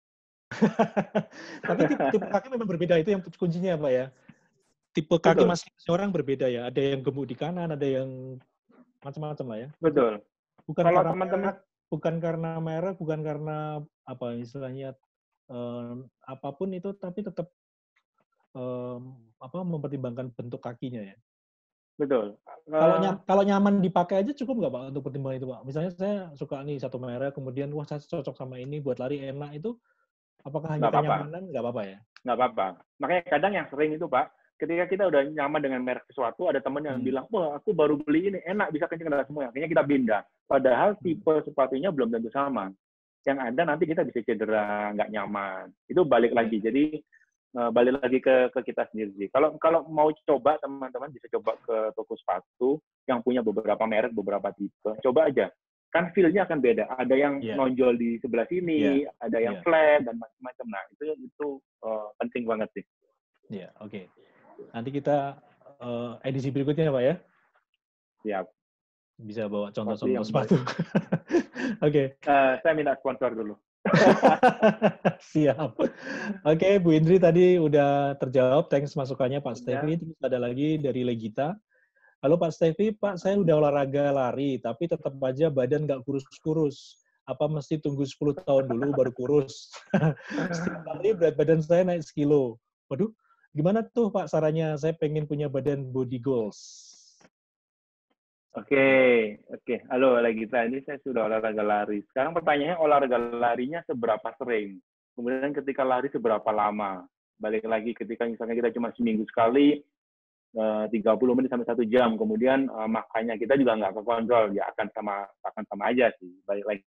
Tapi tipe, tipe kaki memang berbeda, itu yang kuncinya Pak ya. Tipe kaki masing-masing orang berbeda ya. Ada yang gemuk di kanan, ada yang macam-macam lah ya. Betul. Bukan kalau karena teman-teman bukan karena merek, bukan karena apa istilahnya eh, apapun itu, tapi tetap eh, apa mempertimbangkan bentuk kakinya ya. Betul. Uh, kalau nyam, kalau nyaman dipakai aja cukup nggak Pak untuk pertimbangan itu Pak? Misalnya saya suka nih satu merek, kemudian wah saya cocok sama ini buat lari enak itu, apakah hanya kenyamanan? Nggak apa-apa ya? Nggak apa-apa. Makanya kadang yang sering itu Pak, ketika kita udah nyaman dengan merek sesuatu, ada teman yang hmm. bilang, wah aku baru beli ini, enak, bisa kenceng dan semua. Akhirnya kita pindah. Padahal tipe hmm. sepatunya belum tentu sama. yang ada nanti kita bisa cedera, nggak nyaman. Itu balik lagi. Jadi uh, balik lagi ke ke kita sendiri. Kalau kalau mau coba teman-teman bisa coba ke toko sepatu yang punya beberapa merek, beberapa tipe. Coba aja. Kan feel-nya akan beda. Ada yang yeah. nonjol di sebelah sini, yeah. ada yang yeah. flat dan macam-macam. Nah, itu itu uh, penting banget sih. Ya, yeah, oke. Okay. Nanti kita uh, edisi berikutnya, Pak ya. Siap. Bisa bawa contoh-contoh sepatu. Oke. Okay. Uh, saya minta sponsor dulu. Siap. Oke, okay, Bu Indri tadi udah terjawab. Thanks masukannya Pak Stevi. Terus ada lagi dari Legita. Halo Pak Stevi, Pak saya udah olahraga lari, tapi tetap aja badan nggak kurus-kurus. Apa mesti tunggu sepuluh tahun dulu baru kurus? Setiap kali berat badan saya naik sekilo. Waduh, gimana tuh Pak sarannya? Saya pengen punya badan body goals. Oke, oke. Halo Legita, ini saya sudah olahraga lari. Sekarang pertanyaannya olahraga larinya seberapa sering? Kemudian ketika lari seberapa lama? Balik lagi ketika misalnya kita cuma seminggu sekali, tiga puluh menit sampai satu jam, kemudian uh, makannya kita juga nggak kekontrol, ya akan sama akan sama aja sih. Balik lagi.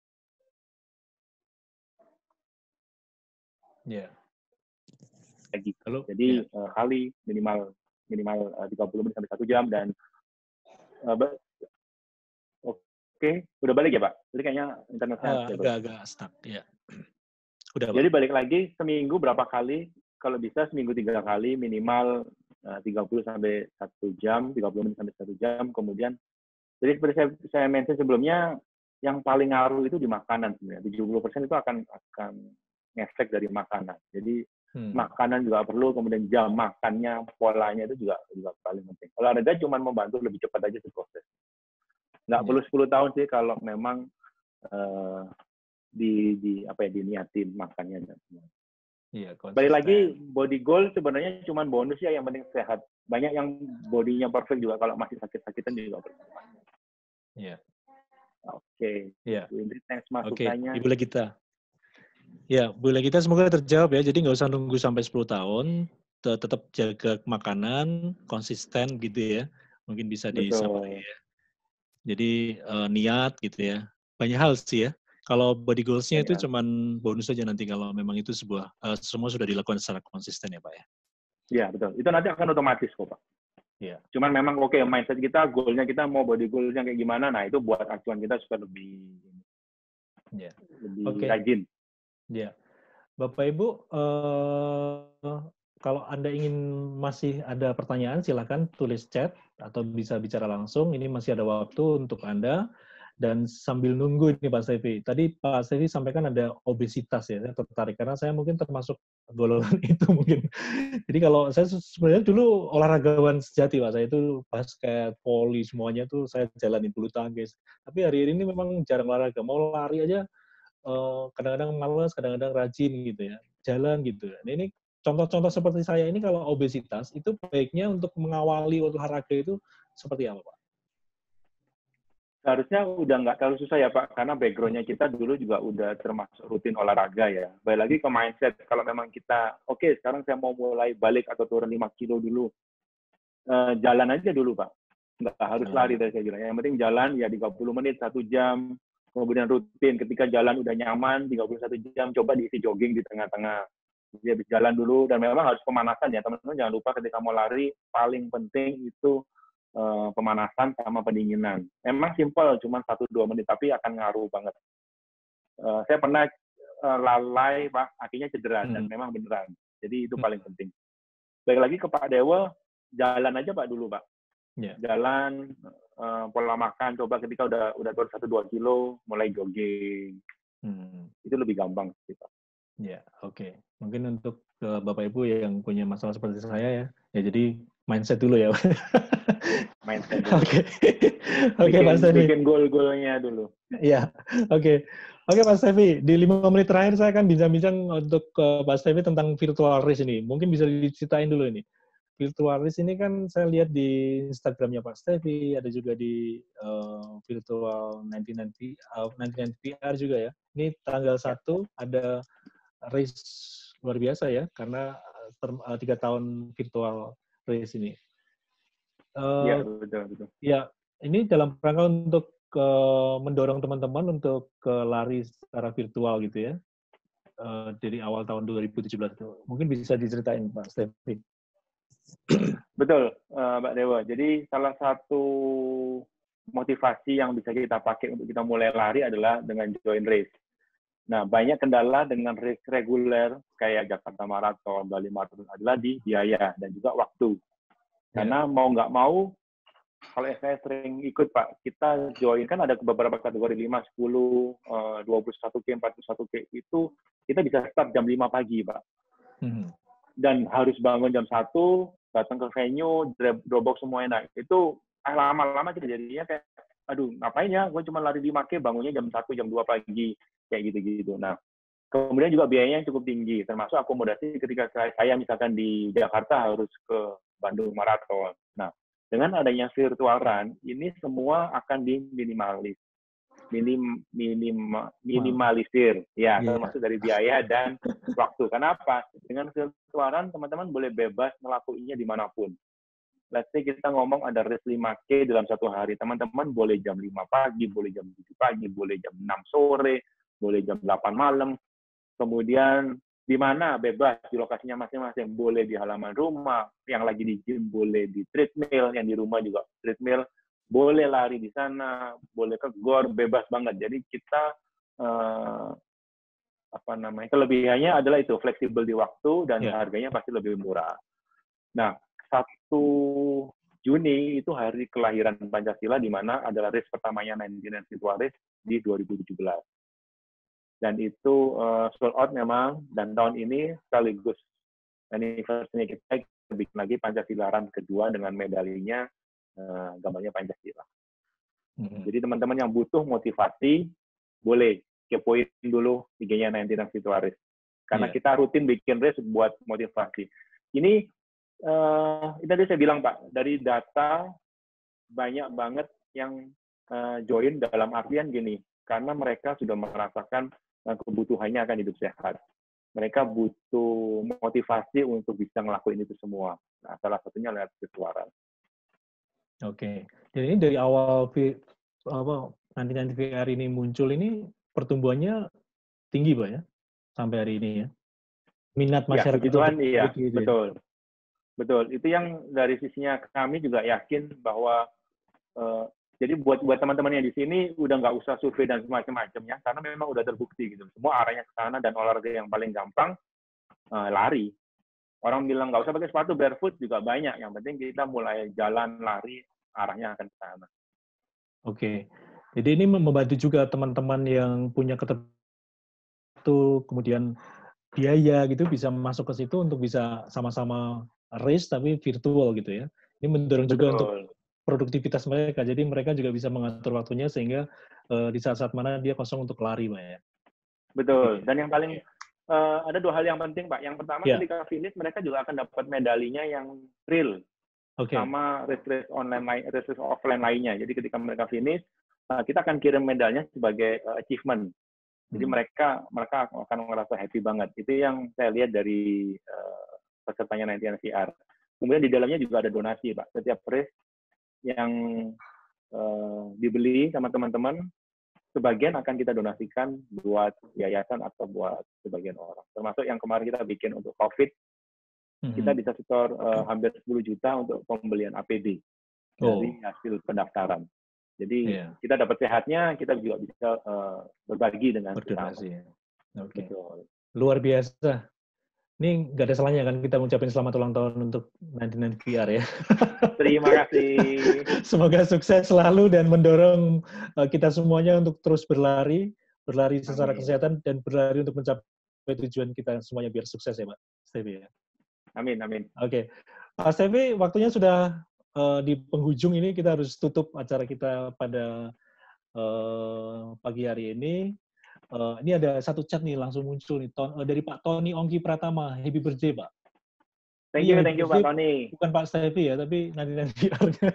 Ya. Yeah. Lagi. Halo? Jadi yeah. uh, kali minimal minimal uh, tiga puluh menit sampai satu jam dan uh, oke, okay. Udah balik ya Pak? Jadi kayaknya internetnya uh, agak-agak stuck ya. Udah. Jadi balik lagi seminggu berapa kali? Kalau bisa seminggu tiga kali minimal tiga puluh sampai satu jam, tiga puluh menit sampai satu jam, kemudian jadi seperti saya, saya mention sebelumnya, yang paling ngaruh itu di makanan sebenarnya. tujuh puluh persen itu akan akan ngefek dari makanan. Jadi hmm. makanan juga perlu, kemudian jam makannya, polanya itu juga juga paling penting. Olahraga cuma membantu lebih cepat aja sih proses. Nggak hmm. perlu sepuluh tahun sih kalau memang uh, di di apa ya diniatin makannya dan semua. Iya, balik lagi body goal sebenarnya cuma bonus ya, yang penting sehat. Banyak yang bodinya perfect juga kalau masih sakit-sakitan juga percuma. Iya. Oke. Iya. Thanks masukannya. Oke, Ibu Legita. Ya, Bu Legita semoga terjawab ya. Jadi nggak usah nunggu sampai sepuluh tahun, tetap jaga makanan, konsisten gitu ya. Mungkin bisa disamai ya. Jadi uh, niat gitu ya. Banyak hal sih ya. Kalau body goals-nya ya, itu ya. Cuman bonus saja nanti kalau memang itu sebuah uh, semua sudah dilakukan secara konsisten ya Pak ya. Iya betul. Itu nanti akan otomatis kok Pak. Iya. Cuman memang oke okay, mindset kita, goal-nya kita mau body goals-nya kayak gimana. Nah itu buat acuan kita supaya lebih ya. lebih okay. rajin. Iya. Bapak Ibu, uh, kalau Anda ingin masih ada pertanyaan silakan tulis chat atau bisa bicara langsung. Ini masih ada waktu untuk Anda. Dan sambil nunggu ini Pak Stevi, tadi Pak Stevi sampaikan ada obesitas ya, saya tertarik karena saya mungkin termasuk golongan itu mungkin. Jadi kalau saya sebenarnya dulu olahragawan sejati Pak, saya itu basket, voli semuanya tuh saya jalanin, bulu tangkis. Tapi hari ini memang jarang olahraga, mau lari aja kadang-kadang malas, kadang-kadang rajin gitu ya, jalan gitu. Nah, ini contoh-contoh seperti saya ini kalau obesitas itu baiknya untuk mengawali olahraga itu seperti apa Pak? Harusnya udah nggak terlalu susah ya Pak, karena background-nya kita dulu juga udah termasuk rutin olahraga ya. Balik lagi ke mindset, kalau memang kita, oke okay, sekarang saya mau mulai balik atau turun lima kilo dulu, uh, jalan aja dulu Pak. Nggak harus lari dari saya bilang. Yang penting jalan ya tiga puluh menit, satu jam, kemudian rutin. Ketika jalan udah nyaman, tiga puluh satu jam, coba diisi jogging di tengah-tengah. Jadi habis jalan dulu, dan memang harus pemanasan ya teman-teman. Jangan lupa ketika mau lari, paling penting itu Uh, pemanasan sama pendinginan. Memang simpel, cuma satu dua menit, tapi akan ngaruh banget. Uh, saya pernah uh, lalai, Pak, akhirnya cedera, hmm. dan memang beneran. Jadi itu paling penting. Baik lagi ke Pak Dewa, jalan aja Pak dulu, Pak. Yeah. Jalan, uh, pola makan, coba ketika udah udah turun satu dua kilo, mulai jogging. Hmm. Itu lebih gampang sih, Pak. Ya, yeah, oke. Okay. Mungkin untuk uh, Bapak Ibu yang punya masalah seperti saya ya, ya jadi mindset dulu ya. Mindset dulu. Oke. Oke, Pak Stevi. Bikin goal-goalnya dulu. Iya, oke. Okay. Oke, okay, Pak Stevi. Di lima menit terakhir saya akan bincang-bincang untuk uh, Pak Stevi tentang virtual race ini. Mungkin bisa diceritain dulu ini. Virtual race ini kan saya lihat di Instagramnya Pak Stevi, ada juga di uh, virtual sembilan puluh sembilan P R juga ya. Ini tanggal satu ada race luar biasa ya, karena uh, tiga tahun virtual race ini. Iya, uh, betul, betul. Ya, ini dalam rangka untuk ke mendorong teman-teman untuk ke lari secara virtual gitu ya, uh, dari awal tahun dua ribu tujuh belas itu. Mungkin bisa diceritain Pak Stevi. Betul, uh, Mbak Dewa. Jadi salah satu motivasi yang bisa kita pakai untuk kita mulai lari adalah dengan join race. Nah, banyak kendala dengan race reguler kayak Jakarta Marathon, Bali Marathon adalah di biaya dan juga waktu. Karena mau nggak mau, kalau saya sering ikut Pak, kita join kan ada beberapa kategori lima, sepuluh, dua puluh satu K, empat puluh satu K itu kita bisa start jam lima pagi Pak. Hmm. Dan harus bangun jam satu, datang ke venue, drop semua enak. Itu lama-lama kita jadinya kayak, aduh ngapain ya, gue cuma lari lima K, bangunnya jam satu, jam dua pagi, kayak gitu-gitu. Nah, kemudian juga biayanya cukup tinggi, termasuk akomodasi ketika saya misalkan di Jakarta harus ke Bandung Marathon. Nah, dengan adanya virtual run, ini semua akan diminimalis, minim, minim, minimalisir, ya, yeah. Termasuk dari biaya dan waktu. Kenapa? Dengan virtual run, teman-teman boleh bebas melakukannya dimanapun. Let's say kita ngomong ada race lima K dalam satu hari, teman-teman boleh jam lima pagi, boleh jam tujuh pagi, boleh jam enam sore, boleh jam delapan malam, kemudian di mana bebas di lokasinya masing-masing, boleh di halaman rumah, yang lagi di gym boleh di treadmill, yang di rumah juga treadmill, boleh lari di sana, boleh ke gor, bebas banget. Jadi kita eh, apa namanya kelebihannya adalah itu fleksibel di waktu dan yeah. harganya pasti lebih murah. Nah, satu Juni itu hari kelahiran Pancasila, di mana adalah race pertamanya sembilan puluh sembilan Virtual Race di dua ribu tujuh belas. Dan itu uh, sold out memang, dan tahun ini sekaligus anniversary kita bikin lagi Pancasila Run kedua dengan medalinya uh, gambarnya Pancasila. Mm-hmm. Jadi teman-teman yang butuh motivasi, boleh kepoin dulu I G-nya sembilan puluh sembilan Virtual Race. Karena yeah. kita rutin bikin race buat motivasi. Ini, uh, itu tadi saya bilang Pak, dari data banyak banget yang uh, join dalam artian gini, karena mereka sudah merasakan kebutuhannya akan hidup sehat. Mereka butuh motivasi untuk bisa ngelakuin itu semua. Nah, salah satunya lewat virtual. Oke. Jadi ini dari awal apa nanti-nanti V R ini muncul ini pertumbuhannya tinggi, Pak ya? Sampai hari ini ya. Minat masyarakat ya, Tuhan, iya, gitu, betul. Ya? Betul. Itu yang dari sisinya kami juga yakin bahwa uh, jadi buat buat teman-teman yang di sini udah nggak usah survei dan semacam-macamnya, karena memang udah terbukti gitu. Semua arahnya ke sana, dan olahraga yang paling gampang uh, lari. Orang bilang nggak usah pakai sepatu, barefoot juga banyak. Yang penting kita mulai jalan lari, arahnya akan ke sana. Oke. Jadi ini membantu juga teman-teman yang punya keterbatasan, kemudian biaya gitu, bisa masuk ke situ untuk bisa sama-sama race tapi virtual gitu ya. Ini mendorong Betul. juga untuk produktivitas mereka, jadi mereka juga bisa mengatur waktunya sehingga uh, di saat-saat mana dia kosong untuk lari, Pak ya. Betul. Dan yang paling uh, ada dua hal yang penting, Pak. Yang pertama, yeah. ketika finish mereka juga akan dapat medalinya yang real, okay. sama race-race online, race-race offline lainnya. Jadi ketika mereka finish, uh, kita akan kirim medalnya sebagai uh, achievement. Jadi hmm. mereka mereka akan merasa happy banget. Itu yang saya lihat dari uh, pesertanya sembilan puluh sembilan V R. Kemudian di dalamnya juga ada donasi, Pak. Setiap race yang uh, dibeli sama teman-teman, sebagian akan kita donasikan buat yayasan atau buat sebagian orang. Termasuk yang kemarin kita bikin untuk COVID, mm-hmm. kita bisa setor uh, hampir sepuluh juta untuk pembelian A P D oh. dari hasil pendaftaran. Jadi yeah. kita dapat sehatnya, kita juga bisa uh, berbagi dengan berdonasi. Oke. Okay. Luar biasa. Ini nggak ada salahnya kan kita ngucapin selamat ulang tahun untuk sembilan puluh sembilan V R ya. Terima kasih. Semoga sukses selalu dan mendorong uh, kita semuanya untuk terus berlari, berlari secara Amin. Kesehatan dan berlari untuk mencapai tujuan kita semuanya biar sukses ya, Pak Stevi ya. Amin, amin. Oke. Okay. Pak Stevi, waktunya sudah uh, di penghujung ini, kita harus tutup acara kita pada uh, pagi hari ini. Uh, ini ada satu chat nih langsung muncul nih ton, uh, dari Pak Tony Ongki Pratama. Happy birthday, Pak. Thank you, thank you Pak Tony. Bukan Pak Stevi ya, tapi nanti nanti V R-nya.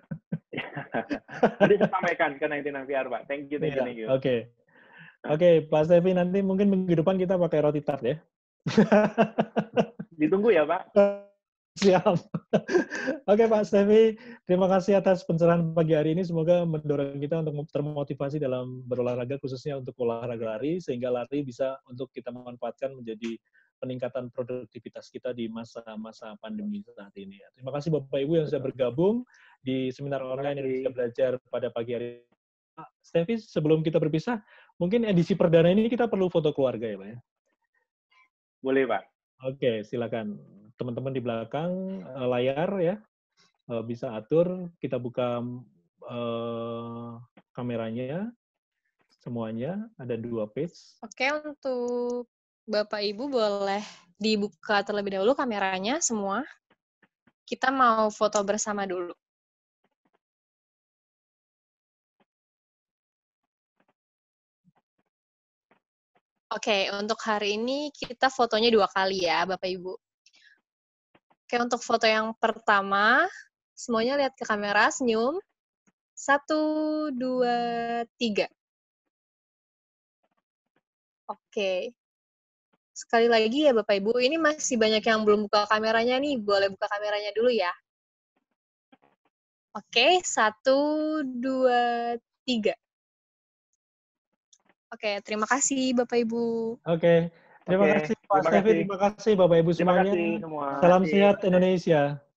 Tadi saya sampaikan ke nanti nanti V R, Pak. Thank you, thank you, thank you. Oke, okay. oke, okay, Pak Stevi, nanti mungkin minggu depan kita pakai roti tart ya. Ditunggu ya, Pak. Siap. Oke Pak Stevi, terima kasih atas pencerahan pagi hari ini. Semoga mendorong kita untuk termotivasi dalam berolahraga, khususnya untuk olahraga lari, sehingga lari bisa untuk kita manfaatkan menjadi peningkatan produktivitas kita di masa-masa pandemi saat ini. Terima kasih Bapak Ibu yang sudah bergabung di seminar online Indonesia Belajar pada pagi hari ini. Pak Stevi, sebelum kita berpisah, mungkin edisi perdana ini kita perlu foto keluarga ya Pak ya? Boleh Pak. Oke, silakan. Teman-teman di belakang uh, layar ya, uh, bisa atur, kita buka uh, kameranya, semuanya, ada dua page. Oke, untuk Bapak Ibu boleh dibuka terlebih dahulu kameranya semua. Kita mau foto bersama dulu. Oke, untuk hari ini kita fotonya dua kali ya, Bapak Ibu. Oke, untuk foto yang pertama, semuanya lihat ke kamera, senyum. Satu, dua, tiga. Oke. Sekali lagi ya Bapak Ibu, ini masih banyak yang belum buka kameranya nih, boleh buka kameranya dulu ya. Oke, satu, dua, tiga. Oke, terima kasih Bapak Ibu. Oke, terima Oke, kasih Pak terima Stevi, kasih. terima kasih Bapak Ibu Terima semuanya. kasih semua. Salam sehat Indonesia.